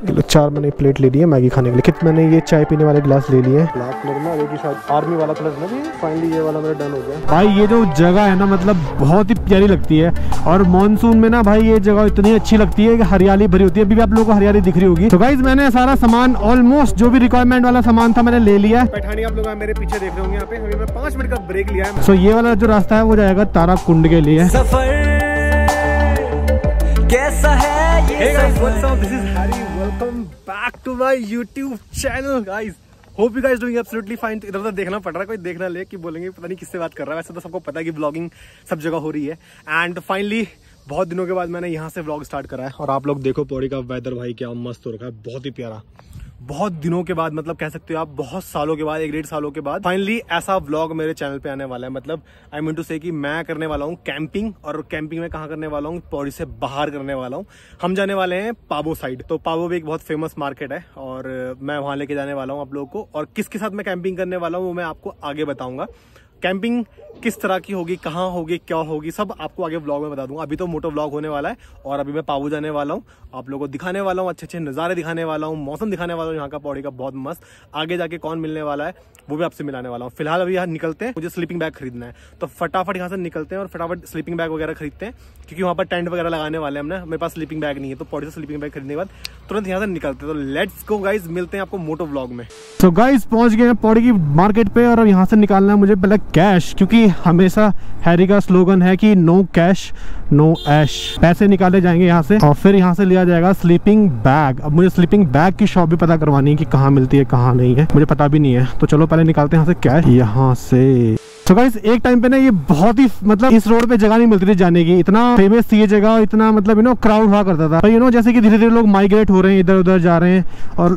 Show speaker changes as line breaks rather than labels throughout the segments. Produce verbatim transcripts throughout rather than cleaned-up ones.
चार मैंने प्लेट ले ली है मैगी खाने के लिए। कितने मैंने ये चाय पीने वाले गिलास ले लिए हैं ब्लैक कलर में, और एक ही शायद आर्मी वाला कलर में भी। फाइनली ये वाला मेरा डन हो गया। भाई ये जो जगह है ना, मतलब बहुत ही प्यारी लगती है। और मानसून में ना भाई ये जगह इतनी अच्छी लगती है कि हरियाली भरी होती है। अभी भी आप लोगों को हरियाली दिख रही होगी। तो गाइस मैंने सारा सामान ऑलमोस्ट जो भी रिक्वायरमेंट वाला सामान था मैंने ले लिया है। पैठानी आप लोग मेरे पीछे देख रहे होंगे। यहाँ पे अभी मैं पाँच मिनट का ब्रेक लिया है। सो ये वाला जो रास्ता है वो जाएगा तारा कुंड के लिए।
सफर कैसा है ये?
Hey guys, what's up? This is Harry. Welcome back to my YouTube channel, guys. Hope you guys doing absolutely fine. इधर उधर देखना पड़ रहा है, कोई देखना ले कि बोलेंगे पता नहीं किससे बात कर रहा है। वैसे तो सबको पता है कि ब्लॉगिंग सब जगह हो रही है। एंड फाइनली बहुत दिनों के बाद मैंने यहाँ से व्लॉग स्टार्ट करा है। और आप लोग देखो पौड़ी का वेदर भाई क्या मस्त हो रखा है, बहुत ही प्यारा। बहुत दिनों के बाद, मतलब कह सकते हो आप बहुत सालों के बाद, एक डेढ़ सालों के बाद फाइनली ऐसा व्लॉग मेरे चैनल पे आने वाला है। मतलब आई मीन टू से कि मैं करने वाला हूँ कैंपिंग। और कैंपिंग में कहाँ करने वाला हूँ? पौड़ी से बाहर करने वाला हूँ। हम जाने वाले हैं पाबो साइड। तो पाबो भी एक बहुत फेमस मार्केट है और मैं वहां लेके जाने वाला हूँ आप लोगों को। और किसके साथ मैं कैंपिंग करने वाला हूँ वो मैं आपको आगे बताऊंगा। कैंपिंग किस तरह की होगी, कहाँ होगी, क्या होगी, सब आपको आगे व्लॉग में बता दूंगा। अभी तो मोटो व्लॉग होने वाला है और अभी मैं पाबू जाने वाला हूँ। आप लोगों को दिखाने वाला हूँ, अच्छे अच्छे नज़ारे दिखाने वाला हूँ, मौसम दिखाने वाला हूँ यहाँ का पौड़ी का बहुत मस्त। आगे जाके कौन मिलने वाला है वो भी आपसे मिलाने वाला हूँ। फिलहाल अभी यहाँ निकलते हैं, मुझे स्लीपिंग बैग खरीदना है। तो फटाफट यहाँ से निकलते हैं और फटाफट स्लीपिंग बैग वगैरह खरीदते हैं, क्योंकि वहाँ पर टेंट वगैरह लगाने वाले हैं हमने। मेरे पास स्लीपिंग बैग नहीं है, तो पौड़ी से स्लीपिंग बैग खरीदने के बाद तुरंत यहाँ से निकलते हैं। तो लेट्स गो गाइज, मिलते हैं आपको मोटो व्लॉग में। तो गाइज पहुंच गए हैं पौड़ी की मार्केट पे और यहाँ से निकालना है मुझे पहले कैश, क्योंकि हमेशा हैरी का स्लोगन है कि नो कैश नो ऐश। पैसे निकाले जाएंगे यहाँ से और फिर यहाँ से लिया जाएगा स्लीपिंग बैग। अब मुझे स्लीपिंग बैग की शॉप भी पता करवानी है कि कहाँ मिलती है कहाँ नहीं है, मुझे पता भी नहीं है। तो चलो पहले निकालते हैं यहाँ से कैश यहाँ से। तो गाइस एक टाइम पे ना ये बहुत ही मतलब इस रोड पे जगह नहीं मिलती थी जाने की। इतना फेमस थी ये जगह, इतना मतलब यू नो क्राउड हुआ करता था। यू नो जैसे कि धीरे धीरे लोग माइग्रेट हो रहे हैं, इधर उधर जा रहे हैं। और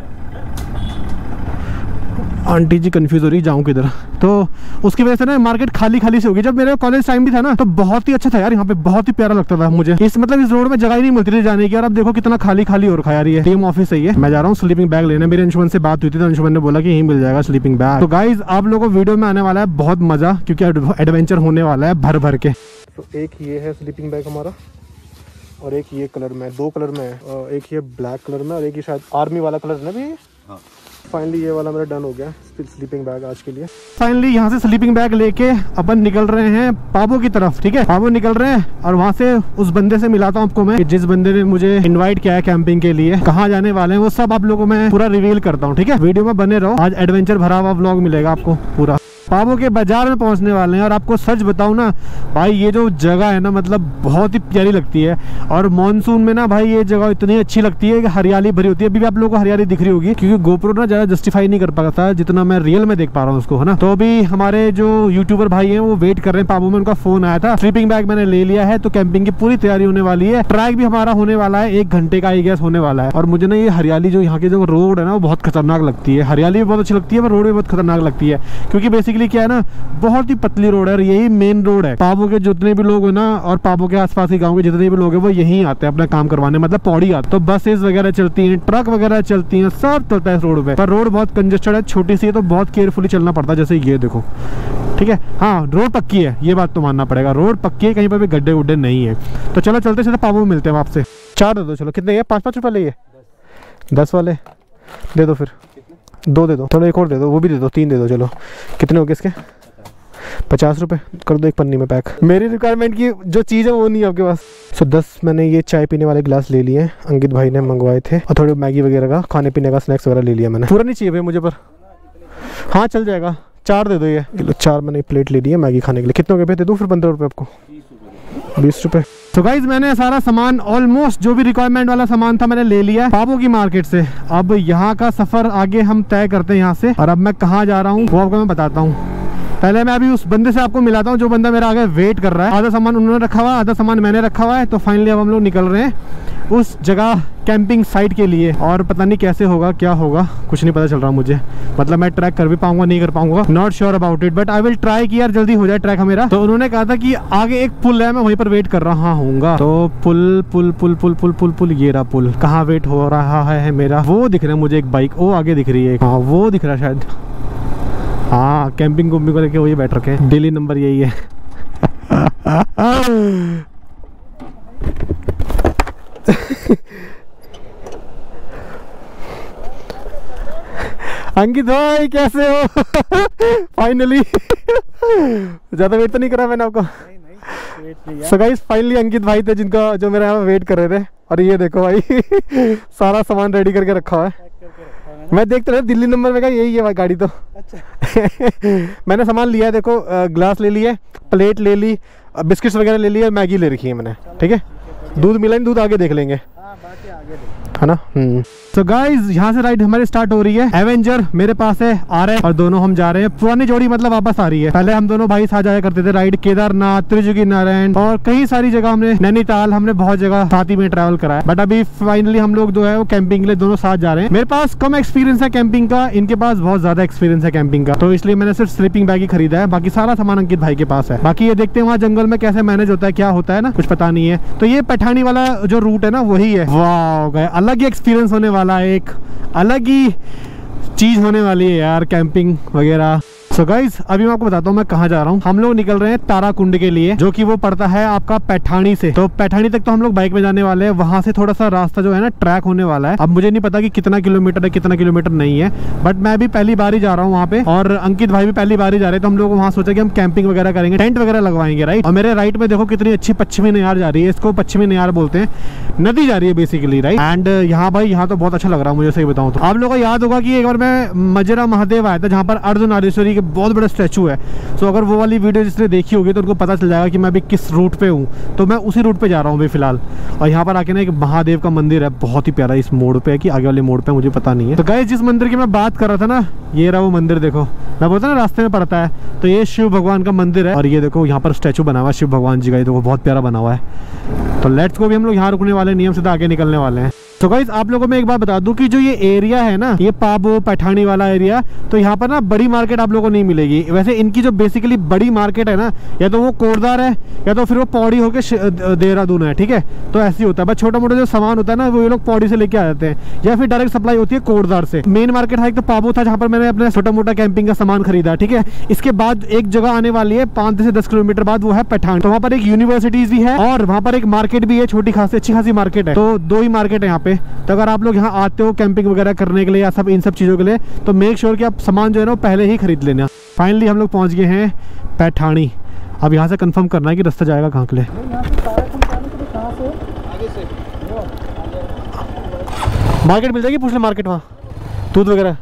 आंटी जी कंफ्यूज हो रही जाऊँ किधर, तो उसकी वजह से ना मार्केट खाली खाली से होगी। जब मेरे कॉलेज टाइम भी था ना तो बहुत ही अच्छा था यार, यहाँ पे बहुत ही प्यारा लगता था मुझे। इस मतलब इस रोड में जगह ही नहीं मिलती थी जाने की। और अब देखो कितना खाली खाली हो रखा है यार। ये टीम ऑफिस है ये। मैं जा रहा हूँ स्लीपिंग बैग लेने। मेरे अंशुमन से बात हुई थी तो अंशुमन ने बोला कि यहीं मिल जाएगा स्लीपिंग बैग। तो गाइज आप लोगों को वीडियो में आने वाला है बहुत मजा, क्योंकि एडवेंचर होने वाला है भर भर के। तो एक ये है स्लीपिंग बैग हमारा और एक ये कलर में, दो कलर में है। एक ये ब्लैक कलर में और एक ये शायद आर्मी वाला कलर है ना भी। हाँ। फाइनली ये वाला मेरा डन हो गया स्लीपिंग बैग आज के लिए। फाइनली यहाँ से स्लीपिंग बैग लेके अपन निकल रहे हैं पाबो की तरफ। ठीक है, पाबो निकल रहे हैं और वहाँ से उस बंदे से मिलाता हूँ आपको मैं, जिस बंदे ने मुझे इनवाइट किया है कैंपिंग के लिए। कहाँ जाने वाले हैं वो सब आप लोगों को मैं पूरा रिवील करता हूँ। ठीक है, वीडियो में बने रहो। आज एडवेंचर भरा हुआ व्लॉग मिलेगा आपको पूरा। पाबो के बाजार में पहुंचने वाले हैं और आपको सच बताऊं ना भाई ये जो जगह है ना मतलब बहुत ही प्यारी लगती है। और मानसून में ना भाई ये जगह इतनी अच्छी लगती है कि हरियाली भरी होती है। अभी भी आप लोगों को हरियाली दिख रही होगी, क्योंकि गोप्रो ना ज्यादा जस्टिफाई नहीं कर पाता जितना मैं रियल में देख पा रहा हूँ उसको, है ना। तो अभी हमारे जो यूट्यूबर भाई हैं वो वेट कर रहे हैं पाबो में। उनका फोन आया था, स्लीपिंग बैग मैंने ले लिया है, तो कैंपिंग की पूरी तैयारी होने वाली है। ट्रैक भी हमारा होने वाला है, एक घंटे का आई गेस होने वाला है। और मुझे ना ये हरियाली जो यहाँ की जो रोड है ना वो बहुत खतरनाक लगती है। हरियाली भी बहुत अच्छी लगती है पर रोड भी बहुत खतरनाक लगती है, क्योंकि बेसिकली क्या है ना बहुत ही पतली रोड है और यही मेन रोड है। पाबो के जितने भी लोग हैं ना और पाबो के आसपास के गांव के जितने भी लोग हैं वो यहीं आते हैं अपना काम करवाने, मतलब पौड़ी आते। तो बसेस वगैरह चलती हैं, ट्रक वगैरह चलती हैं, सब चलता है इस रोड पे। पर रोड बहुत कंजेस्टेड है, छोटी सी है, तो बहुत केयरफुली चलना पड़ता है। जैसे ये देखो, ठीक है। हाँ रोड पक्की है, ये बात तो मानना पड़ेगा, रोड पक्की है, कहीं पर भी गड्ढे गुड्ढे नहीं है। तो चलो चलते सीधे पाबो में मिलते हैं आपसे। चार दे दो, चलो कितने? पाँच पाँच रुपये लिए, दस वाले दे दो, फिर दो दे दो, थोड़ा एक और दे दो, वो भी दे दो, तीन दे दो। चलो कितने हो गए इसके? पचास रुपए कर दो एक पन्नी में पैक। मेरी रिक्वायरमेंट की जो चीज़ है वो नहीं है आपके पास। सो दस मैंने ये चाय पीने वाले गिलास ले लिए हैं, अंकित भाई ने मंगवाए थे। और थोड़ी मैगी वगैरह का खाने पीने का स्नैक्स वगैरह ले लिया मैंने। पूरा नहीं चाहिए भाई मुझे, पर हाँ चल जाएगा। चार दे दो ये किलो, चार मैंने प्लेट ले ली है मैगी खाने के लिए। कितने के पे दे दूँ फिर? पंद्रह रुपये आपको, बीस रुपए। तो गाइज मैंने सारा सामान ऑलमोस्ट जो भी रिक्वायरमेंट वाला सामान था मैंने ले लिया पाबो की मार्केट से। अब यहाँ का सफर आगे हम तय करते हैं यहाँ से। और अब मैं कहाँ जा रहा हूँ वो आपको मैं बताता हूँ। पहले मैं अभी उस बंदे से आपको मिलाता हूँ जो बंदा मेरा आगे वेट कर रहा है। आधा सामान उन्होंने रखा हुआ है, आधा सामान मैंने रखा हुआ है। तो फाइनली अब हम लोग निकल रहे हैं उस जगह कैंपिंग साइट के लिए। और पता नहीं कैसे होगा, क्या होगा, कुछ नहीं पता चल रहा मुझे। मतलब मैं ट्रैक कर भी पाऊंगा नहीं कर पाऊंगा, not sure about it, but I will try कि यार जल्दी हो जाए ट्रैक मेरा। तो उन्होंने कहा था कि आगे एक पुल है, मैं वहीं पर वेट कर रहा हूँ। तो पुल पुल पुल पुल पुल पुल पुल ये रहा पुल। कहाँ वेट हो रहा है मेरा? वो दिख रहा है मुझे एक बाइक, वो आगे दिख रही है। हाँ वो दिख रहा है शायद। हाँ कैंपिंग कुम्पिंग को लेके वही बैठ रखे हैं। डेली नंबर यही है। अंकित भाई कैसे हो? फाइनली ज्यादा वेट तो नहीं करा मैंने आपको? नहीं नहीं, सो गाइस फाइनली अंकित भाई थे जिनका जो मेरे यहाँ वेट कर रहे थे। और ये देखो भाई सारा सामान रेडी करके रखा हुआ है। मैं देखता रहा दिल्ली नंबर में का यही है भाई गाड़ी तो। अच्छा मैंने सामान लिया है, देखो ग्लास ले लिया, प्लेट ले ली, बिस्किट्स वगैरह ले लिए, मैगी ले रखी है मैंने। ठीक है, दूध मिला नहीं, दूध आगे देख लेंगे, है ना। तो गाइज यहाँ से राइड हमारी स्टार्ट हो रही है। एवेंजर मेरे पास है, आ रहे हैं और दोनों हम जा रहे हैं। पुरानी जोड़ी मतलब वापस आ रही है। पहले हम दोनों भाई साथ जाया करते थे राइड, केदारनाथ, त्रिजुगी नारायण और कई सारी जगह हमने, नैनीताल, हमने बहुत जगह साथ ही में ट्रैवल करा है। बट अभी फाइनली हम लोग जो है वो कैंपिंग के लिए दोनों साथ जा रहे हैं। मेरे पास कम एक्सपीरियंस है कैंपिंग का, इनके पास बहुत ज्यादा एक्सपीरियंस है कैंपिंग का, तो इसलिए मैंने सिर्फ स्लीपिंग बैग ही खरीदा है। बाकी सारा सामान अंकित भाई के पास है। बाकी ये देखते हैं वहाँ जंगल में कैसे मैनेज होता है, क्या होता है ना, कुछ पता नहीं है। तो ये पैठानी वाला जो रूट है ना वही है। वाह गए, अलग ही एक्सपीरियंस होने वाला है, एक अलग ही चीज होने वाली है यार कैंपिंग वगैरह। सो so गाइज अभी मैं आपको बताता हूँ मैं कहाँ जा रहा हूँ। हम लोग निकल रहे हैं ताराकुंड के लिए, जो कि वो पड़ता है आपका पैठानी से। तो पैठानी तक तो हम लोग बाइक में जाने वाले हैं। वहां से थोड़ा सा रास्ता जो है ना ट्रैक होने वाला है। अब मुझे नहीं पता कि कितना किलोमीटर है कितना किलोमीटर नहीं है, बट मैं भी पहली बार ही जा रहा हूँ वहाँ पे, और अंकित भाई भी पहली बार ही जा रहे हैं। तो हम लोग वहाँ सोचा कि हम कैंपिंग वगैरह करेंगे, टेंट वगैरह लगवाएंगे, राइट। और मेरे राइट में देखो कितनी अच्छी पश्चिमी नयार जा रही है, इसको पश्चिमी नयार बोलते हैं, नदी जा रही है बेसिकली, राइट। एंड यहाँ भाई यहाँ तो बहुत अच्छा लग रहा है मुझे, सही बताऊँ तो। आप लोगों को याद होगा कि एक बार मैं मजरा महादेव आया था, जहाँ पर अर्धनारीश्वरी के बहुत बड़ा स्टैचू है। सो अगर वो वाली वीडियो जिसने देखी होगी तो उनको पता चल जाएगा कि मैं अभी किस रूट पे हूँ। तो मैं उसी रूट पे जा रहा हूँ अभी फिलहाल। और यहाँ पर आके ना एक महादेव का मंदिर है, बहुत ही प्यारा। इस मोड़ पे है कि आगे वाले मोड़ पे मुझे पता नहीं है। तो गाइस जिस मंदिर की मैं बात कर रहा था ना, ये रहा वो मंदिर। देखो मैं बोलता ना रास्ते में पड़ता है, तो ये शिव भगवान का मंदिर है। और ये देखो यहाँ पर स्टैचू बना हुआ है शिव भगवान जी का, ये देखो बहुत प्यारा बना हुआ है। तो लेट्स को भी हम लोग यहाँ रुकने वाले, नियम से आगे निकलने वाले हैं। तो गाइस आप लोगों में एक बात बता दूं कि जो ये एरिया है ना, ये पाबो पैठानी वाला एरिया, तो यहाँ पर ना बड़ी मार्केट आप लोगों को नहीं मिलेगी। वैसे इनकी जो बेसिकली बड़ी मार्केट है ना, या तो वो कोटद्वार है या तो फिर वो पौड़ी होकर देहरादून है, ठीक है। तो ऐसे ही होता है, बस छोटा मोटा जो सामान होता है ना वो ये लोग पौड़ी से लेके आ जाते हैं, या फिर डायरेक्ट सप्लाई होती है कोटद्वार से। मेन मार्केट है एक तो पाबो था, जहाँ पर मैंने अपना छोटा मोटा कैंपिंग का सामान खरीदा, ठीक है। इसके बाद एक जगह आने वाली है पाँच से दस किलोमीटर बाद, वो है पैठान। तो वहाँ पर एक यूनिवर्सिटीज भी है और वहाँ पर एक मार्केट भी है, छोटी खासी अच्छी खासी मार्केट है। तो दो ही मार्केट है यहाँ पे। तो अगर आप लोग यहाँ आते हो कैंपिंग वगैरह करने के लिए या सब इन सब चीज़ों के लिए, तो मेक श्योर कि आप सामान जो है ना वो पहले ही खरीद लेना। फाइनली हम लोग पहुँच गए हैं पैठानी। अब यहाँ से कंफर्म करना है कि रास्ता जाएगा कहाँ के लिए। मार्केट मिल जाएगी, पूछ ले मार्केट वहाँ दूध वगैरह।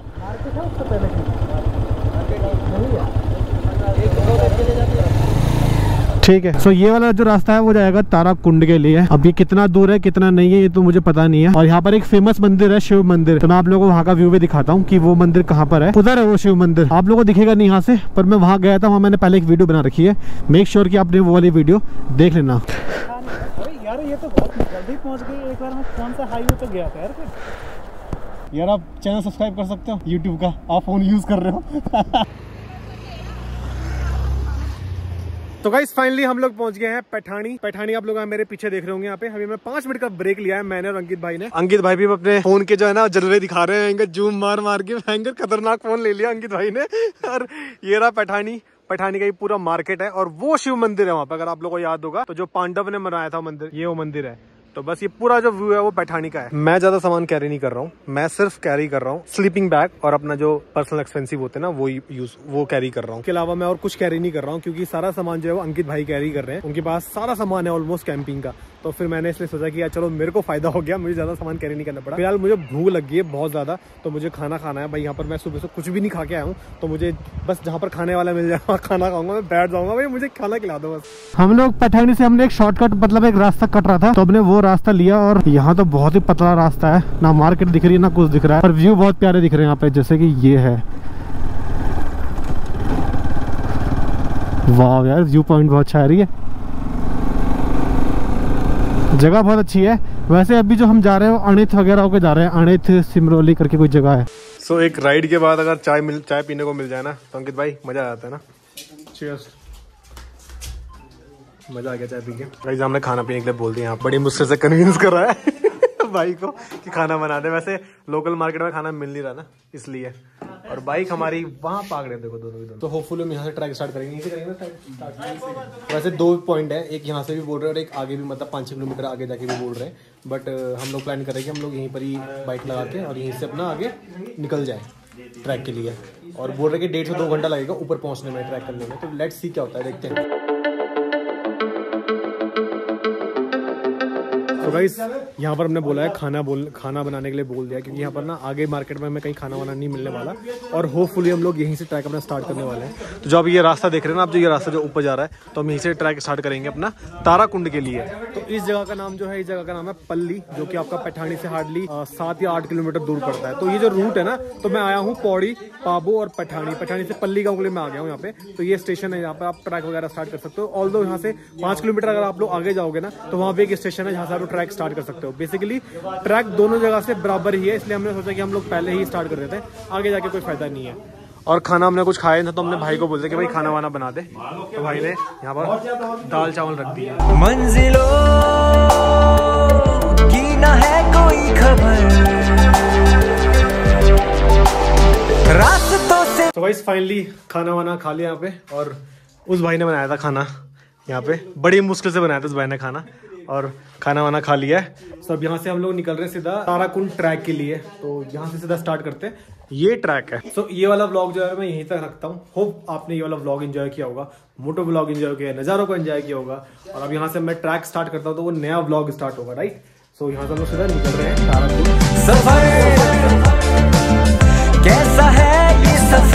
ठीक है। सो ये वाला जो रास्ता है वो जाएगा ताराकुंड के लिए। अब ये कितना दूर है कितना नहीं है ये तो मुझे पता नहीं है। और यहाँ पर एक फेमस मंदिर है, शिव मंदिर। तो मैं आप लोगों को वहाँ का व्यू भी दिखाता हूँ कि वो मंदिर कहाँ पर है। उधर है वो शिव मंदिर, आप लोगों को दिखेगा नहीं यहाँ से, पर मैं वहाँ गया था, वहाँ मैंने पहले एक वीडियो बना रखी है। मेक श्योर कि आपने वो वाली वीडियो देख लेना।
यार ये तो बहुत जल्दी पहुँच गए। एक बार मैं कौन सा हाईवे पे गया था यार। यार आप चैनल सब्सक्राइब कर सकते हो यूट्यूब का, आप फोन यूज कर रहे हो।
तो गाइस फाइनली हम लोग पहुंच गए हैं पैठानी। पैठानी आप लोग मेरे पीछे देख रहे होंगे। यहाँ पे अभी मैं पांच मिनट का ब्रेक लिया है मैंने और अंकित भाई ने। अंकित भाई भी अपने फोन के जो है ना जलवे दिखा रहे हैं, जूम मार मार के भयंकर खतरनाक फोन ले लिया अंकित भाई ने। और ये रहा पैठानी। पैठानी का ये पूरा मार्केट है और वो शिव मंदिर है वहाँ पे, अगर आप लोगों को याद होगा तो जो पांडव ने बनाया था मंदिर, ये वो मंदिर है। तो बस ये पूरा जो व्यू है वो पैठानी का है। मैं ज्यादा सामान कैरी नहीं कर रहा हूँ, मैं सिर्फ कैरी कर रहा हूँ स्लीपिंग बैग और अपना जो पर्सनल एक्सपेंसिव होते हैं ना वो यूज वो कैरी कर रहा हूँ। इसके अलावा मैं और कुछ कैरी नहीं कर रहा हूँ, क्योंकि सारा सामान जो है वो अंकित भाई कैरी कर रहे हैं। उनके पास सारा सामान है ऑलमोस्ट कैंपिंग का। तो फिर मैंने इसलिए सोचा कि यार चलो मेरे को फायदा हो गया, मुझे ज्यादा सामान कैरी नहीं करना पड़ा। फिलहाल मुझे भूख लगी है बहुत ज्यादा, तो मुझे खाना खाना है भाई। यहाँ पर मैं सुबह से कुछ भी नहीं खा के आया हूँ, तो मुझे बस जहाँ पर खाने वाला मिल जाए खाना खाऊंगा, मैं बैठ जाऊंगा भाई, मुझे खाना खिला दो बस। हम लोग पैठानी से हमने एक शॉर्टकट मतलब एक रास्ता कट रहा था, तो हमने वो रास्ता लिया। और यहाँ तो बहुत ही पतला रास्ता है, ना मार्केट दिख रही है ना कुछ दिख रहा है, पर व्यू बहुत प्यारे दिख रहे हैं यहाँ पे, जैसे कि ये है। वाह यार व्यू पॉइंट बहुत अच्छा आ रही है, जगह बहुत अच्छी है। वैसे अभी जो हम जा रहे हैं अणित वगैरह होकर जा रहे हैं, अणित सिमरोली करके कोई जगह है। सो so, एक राइड के बाद अगर चाय मिल चाय पीने को मिल जाए ना तो अंकित भाई मजा आ जाता है ना। चीयर्स। मजा आ गया चाय पी के। गाइस हमने खाना पीने के लिए बोल दिया, बड़ी मुश्किल से कन्विंस कर रहा है भाई को कि खाना बना दे। वैसे लोकल मार्केट में खाना मिल नहीं रहा ना, इसलिए। और बाइक हमारी वहाँ पाग रहे देखो दोनों दोनों। तो होपफुली हम यहाँ से ट्रैक स्टार्ट करेंगे, यहीं से करेंगे स्टार्ट। वैसे दो पॉइंट है, एक यहाँ से भी बोल रहे हैं और एक आगे भी, मतलब पाँच छः किलोमीटर आगे जाके भी बोल रहे हैं। बट हम लोग प्लान करेंगे हम लोग यहीं पर ही बाइक लगा के और यहीं से अपना आगे निकल जाए। ट्रैक के लिए, और बोल रहे कि डेढ़ से दो घंटा लगेगा ऊपर पहुंचने में, ट्रैक करने में। तो लेट्स सी क्या होता है, देखते हैं। तो गाइस यहाँ पर हमने बोला है खाना बोल खाना बनाने के लिए बोल दिया, क्योंकि यहाँ पर ना आगे मार्केट में हमें कहीं खाना वाना नहीं मिलने वाला, और होपफुली हम लोग यहीं से ट्रैक अपना स्टार्ट करने वाले हैं। तो जो अब ये रास्ता देख रहे हैं ना आप, जो ये रास्ता जो ऊपर जा रहा है, तो हम यहीं से ट्रैक स्टार्ट करेंगे अपना ताराकुंड के लिए। तो इस जगह का नाम जो है, इस जगह का नाम है पल्ली, जो कि आपका पैठानी से हार्डली सात या आठ किलोमीटर दूर पड़ता है। तो ये जो रूट है ना, तो मैं आया हूँ पौड़ी, पाबो और पैठानी, पैठानी से पल्ली गाँव के लिए मैं आ गया हूँ यहाँ पे। तो ये स्टेशन है, यहाँ पे आप ट्रैक वगैरह स्टार्ट कर सकते हो। ऑल्दो यहाँ से पाँच किलोमीटर अगर आप लोग आगे जाओगे ना, तो वहाँ पे एक स्टेशन है जहाँ से आप ट्रैक स्टार्ट कर सकते हो। बेसिकली ट्रैक दोनों जगह से बराबर ही है, इसलिए हमने सोचा कि हम लोग पहले ही स्टार्ट कर देते हैं, आगे जाके कोई फायदा नहीं है। और खाना हमने कुछ खाया था, तो हमने भाई को बोलते कि भाई खाना वाना बना दे। तो भाई ने यहाँ पर दाल चावल रख दिया।
मंजिलों की ना है कोई खबर, रास्तों से।
तो गाइस फाइनली खाना वाना खा लिया यहाँ पे, और उस भाई ने बनाया था खाना यहाँ पे, बड़ी मुश्किल से बनाया था उस भाई ने खाना, और खाना वाना खा लिया है। तो अब यहाँ से हम लोग निकल रहे हैं सीधा ताराकुंड ट्रैक के लिए। तो यहाँ से सीधा स्टार्ट करते हैं, ये ट्रैक है। तो ये वाला व्लॉग जो है मैं यहीं तक रखता हूँ। होप आपने ये वाला व्लॉग एंजॉय किया होगा, मोटो व्लॉग एंजॉय किया, नज़ारों को एंजॉय किया होगा। और अब यहाँ से मैं ट्रैक स्टार्ट करता हूँ, तो वो नया व्लॉग स्टार्ट होगा, राइट। सो यहाँ से हम लोग सीधा निकल रहे हैं ताराकुंड।
सफर कैसा है ये सफर।